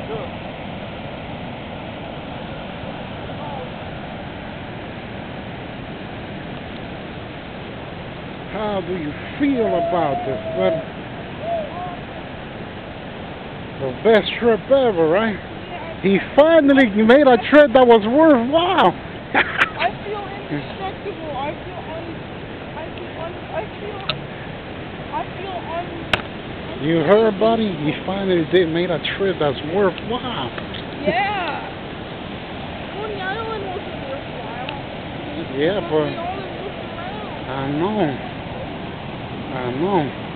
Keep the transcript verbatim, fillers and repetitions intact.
How do you feel about this, buddy? The best trip ever, right? He finally made a trip that was worthwhile. I feel indestructible. I feel un... I feel un... I feel... I feel un... You heard, buddy? He finally did made a trip that's worthwhile. Yeah. Coney Island wasn't worthwhile. Yeah, but... We all looked around. I know. I know.